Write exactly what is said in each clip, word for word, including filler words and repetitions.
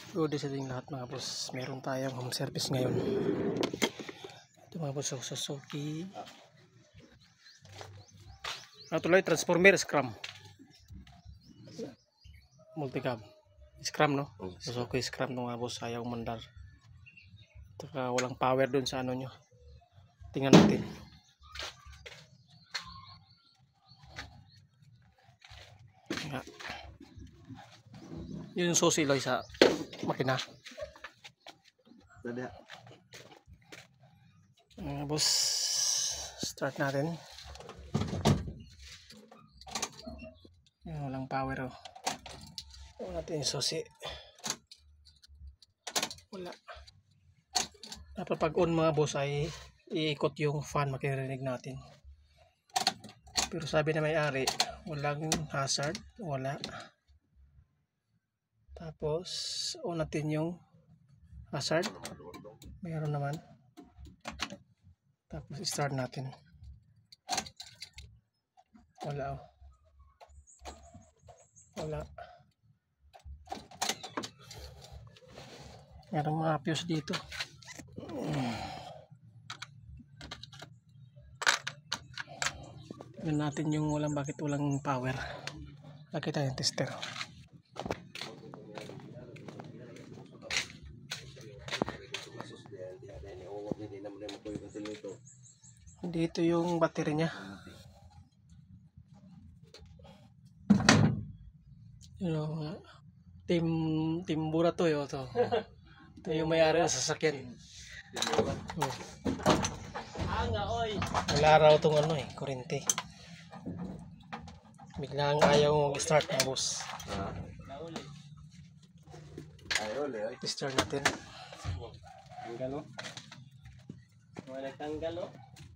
Good day sa ating lahat mga boss. Meron tayong home service ngayon. Ito mga boss, so, Suzuki ano tuloy, transformer scrum multicab scrum, no? Suzuki scrum no mga boss, ayaw mandar. Taka walang power dun sa ano nyo. Tingnan natin. Nga. Yun yung susi loy sa makina. Uh, boss, start natin. Yan, walang power, oh. Wala natin yung susi. Wala. Dapat pag on mga boss ay iikot yung fan, makirinig natin. Pero sabi na may-ari, walang hazard, wala. Tapos on natin yung hazard, mayroon naman. Tapos start natin, wala, oh. Wala. Mayroong mga fuse dito. Tignan natin yung walang, bakit walang power. Lagi tayong tester. Dito yung battery niya. You know, team team bura to yo to. Ito yung may-ari ng sasakyan. Oh. Wala raw tong ano eh, kurente. Biglang ayaw mag-start ng boss. I-start natin. Tanggalo. Wala tanggalo.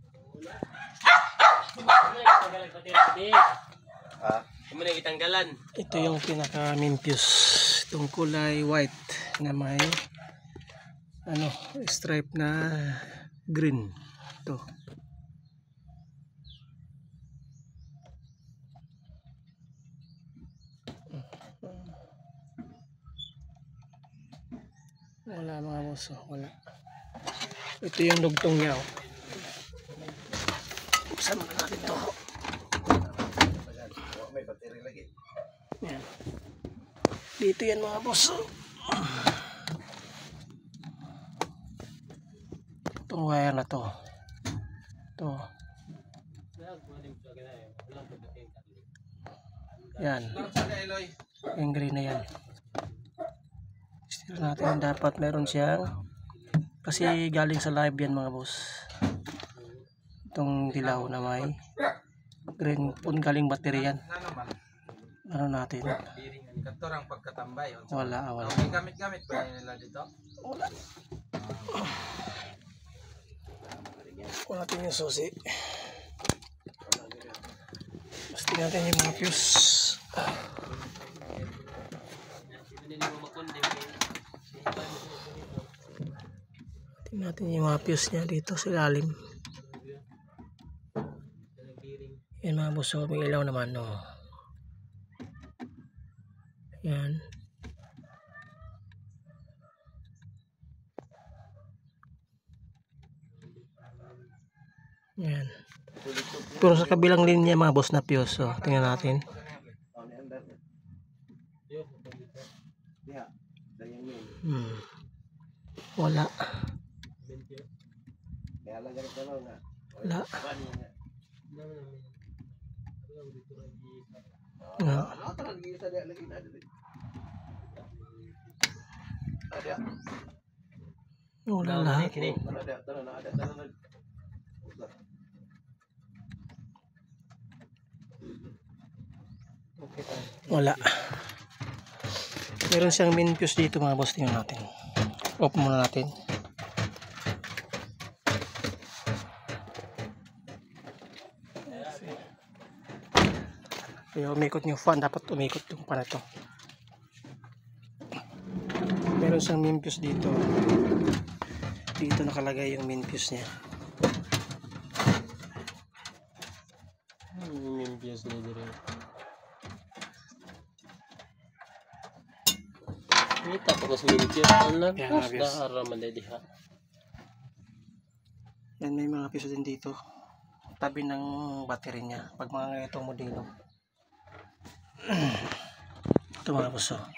Ah, kamo na itanggalan. Ito yung pinaka main fuse. Itong kulay white na may ano, stripe na green. Ito. Wala mga boss, oh, wala. Ito yung dugtong niya, oh. Buksan mo na natin ito. Yan. Dito yan mga boss, oh. Itong wire na to. Ito. Yan. Yung green na yan. Steer natin, dapat meron siyang, kasi galing sa live yan mga boss. Itong dilaw na may green pun, galing battery yan. Ano natin? Katorang pagkatambay. Wala, wala. Okay, gamit-gamit pa nila dito. Wala. Wala natin yung susi. Basta natin yung mga fuse. Tingnan natin yung mga fuse niya dito sa ilalim. Yan mga boss, oh, may ilaw naman, no. Yan. Yan. Pero sa kabilang linya mga boss na fuse, oh, tingnan natin. Hmm. Wala. Wala. Nga. Wala lahat. Wala. Meron siyang main fuse dito mga boss, tingnan natin. Off muna natin. Kaya umikot yung fan, dapat umikot yung fan ito. Meron siyang main fuse dito. Dito nakalagay yung main fuse niya. Main fuse na dito. Ito Kita pa ko sa minityo. Ano? Yan, Mas obvious. dahara man dahil diha. Yan, may mga piso din dito. Tabi ng battery niya. Pag mga ganitong modelo. Ito mga boss. Oh.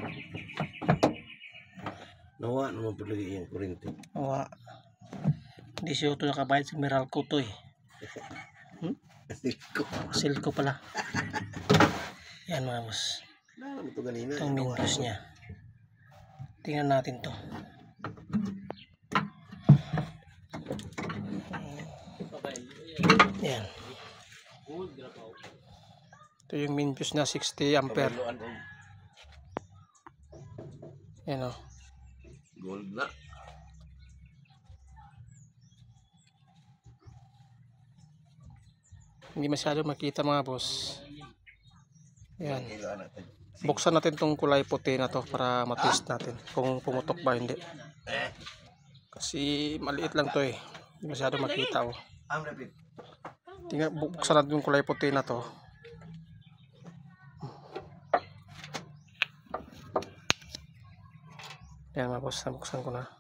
Nawa naman po lagi yung kurente. Awa. Hindi siya ito nakabayad sa Meralco to eh. Hmm? Silko. Silco pala. Yan mga boss. Naman ito ganina. Itong mintos niya. Tingnan natin to. Yan. Ito yung min fuse na sixty ampere. Yan o. Gold na. Hindi masyado makita mga boss. Yan. Kailangan natin. Buksan natin tong kulay puti na to para matest natin kung pumutok ba hindi. Kasi maliit lang to eh. Hindi masyado makita oh. Ang rapid. Tingnan, buksan natin yung kulay puti na to. Yan mga boss, nabuksan ko na.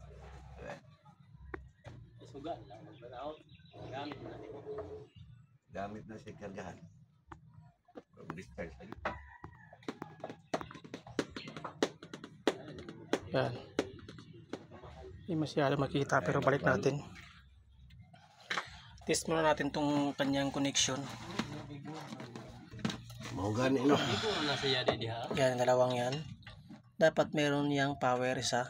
Gamit na siya kargahan. Discharge lagi. Yan. Hindi masyado makita pero balik natin. Test muna natin tong kanyang connection. Mau gani no. Nasa yadi diha. Yan, dalawang yan. Dapat meron yang power isa.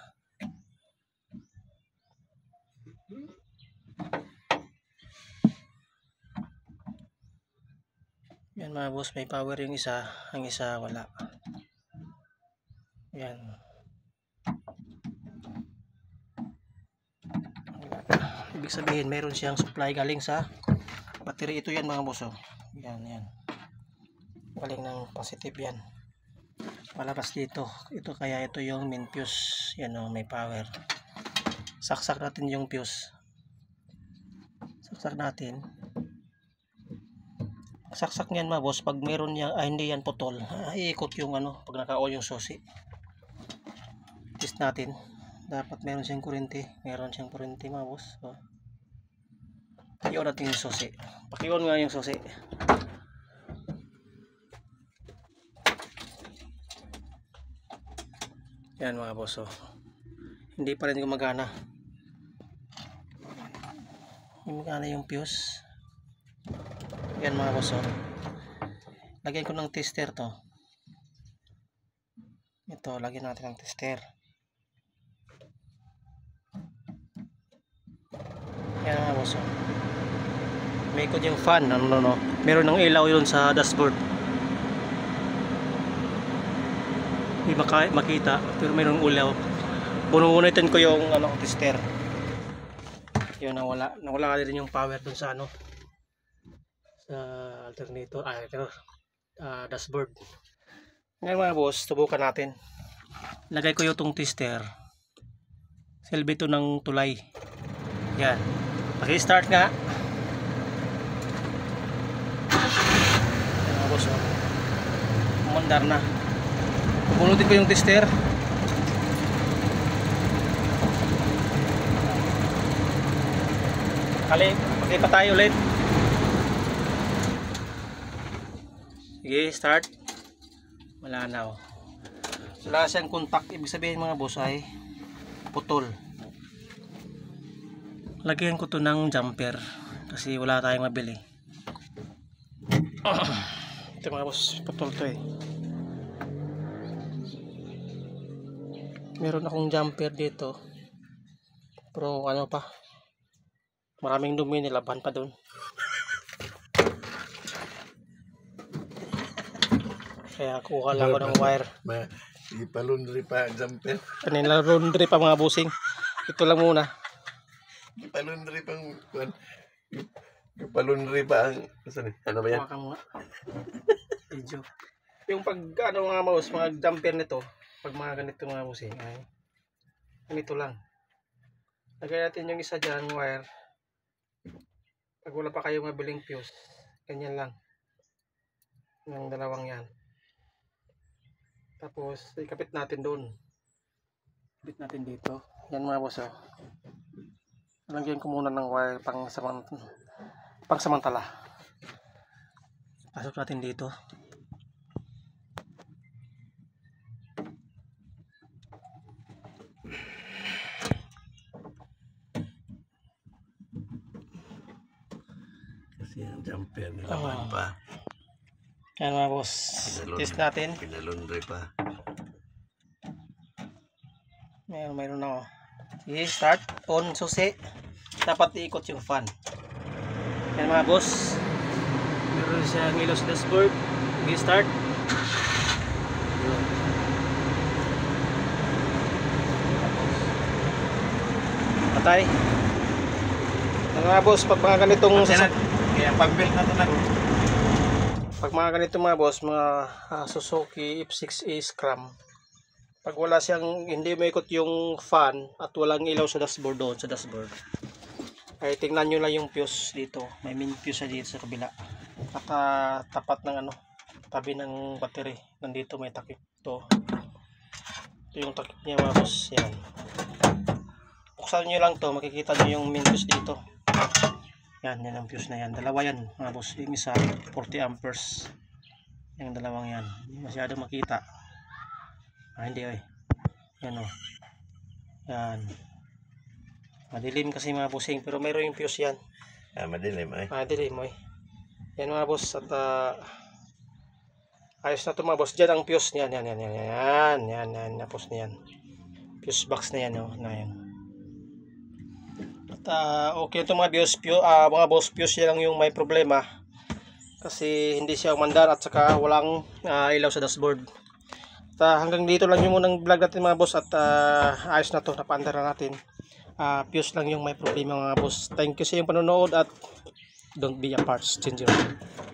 Yan mga boss, may power yung isa, ang isa wala. Yan. Ibig sabihin, meron siyang supply galing sa battery. Ito yan mga boss. Oh. Yan, yan. Galing ng positive yan. Palabas dito. Ito kaya ito yung main fuse. Yan o, may power. Saksak natin yung fuse. Saksak natin. Saksak niyan mga boss. Pag meron niya, ah, hindi yan putol. Ah, iikot yung ano, pag naka-on yung susi. Test natin. Dapat meron siyang kurente. Meron siyang kurente mga boss. So, i-on natin yung susi. Paki-on nga yung susi. Yan mga boss. Oh. Hindi pa rin gumagana. Gumagana yung fuse. Yan mga boss. Oh. Lagyan ko ng tester to. Ito, lagyan natin ng tester. Yan mga boss. Oh. May ikot yung fan. Ano, no, no. Meron ng ilaw yun sa dashboard. Hindi maka makita. Pero mayroong ilaw. Bununutin ko yung ano, tester. Yun, nawala. Nawala rin yung power dun sa ano. Sa alternator. Ah, ito. Uh, dashboard. Ngayon mga boss, subukan natin. Lagay ko yung itong tester. Silbi ito ng tulay. Yan. Paki-start nga. Yan mga boss. Oh. Umandar na. Bunutin ko yung tester. Kali, pakita tayo ulit. Sige, start. Wala na oh. Wala siyang contact. Ibig sabihin mga boss ay putol. Lagyan ko to ng jumper kasi wala tayong mabili. Ito mga boss, putol to eh. Meron akong jumper dito. Pero ano pa? Maraming dumi, nilaban pa doon. Kaya kuha lang ako ng wire. Ma, ipalundri pa ang jumper. Kanila laundry pa mga busing. Ito lang muna. Ipalundri pang kuan. Ipalundri pa ang ano ba yan? Kuha ka muna. Video. Yung pag ano mga mouse, mga jumper nito, pag mga ganito mga busing, ay ganito lang. Lagay natin yung isa dyan, wire. Pag wala pa kayong mabiling fuse, ganyan lang. Yung dalawang yan. Tapos ikapit natin doon. Kapit natin dito. Yan mga boss, oh. Lagyan ko muna ng wire pang samant pang samantala. Pasok natin dito. Kasi ang jumper nila Ah. pa. Yan mga boss. Pinalon- Test natin. Pinalundri pa. Mayroon, mayroon na ako. Sige, start. On, susi. Dapat iikot yung fan. Yan mga boss. Meron siyang ilaw sa dashboard. Sige, start. Yun. Patay. Yan mga boss, pag mga ganitong sasakyan. Kaya pag-build na ito na. Pag mga ganito mga boss, mga uh, Suzuki F six A Scram, pag wala siyang, hindi maikot yung fan at walang ilaw sa dashboard doon, sa dashboard, ay tingnan nyo lang yung fuse dito. May min fuse dito sa kabila. Naka tapat ng ano, tabi ng battery. Nandito may takip to. Ito yung takip niya mga boss. Yan. Buksan nyo lang to, makikita nyo yung min fuse dito. Yan, yan ang fuse na yan. Dalawa yan mga boss. Yung isa, forty amperes. Yung dalawang yan. Hindi masyado makita. Ah, hindi ay. Yan o. Yan. Madilim kasi mga bossing. Pero mayroon yung fuse yan. Ah, madilim ay. Madilim o. Yan mga boss. At uh, ayos na ito mga boss. Diyan ang fuse niyan. Yan, yan, yan. Yan, yan, yan. Tapos na yan. Fuse box na yan o. Na yan. At uh, okay ito mga bios, fuse, uh, mga boss, fuse yan lang yung may problema kasi hindi siya umandar at saka walang uh, ilaw sa dashboard. At uh, hanggang dito lang yung unang vlog natin mga boss at uh, ayos na to, napaandar na natin. Uh, fuse lang yung may problema mga boss. Thank you sa iyong panonood at don't be a parts changer.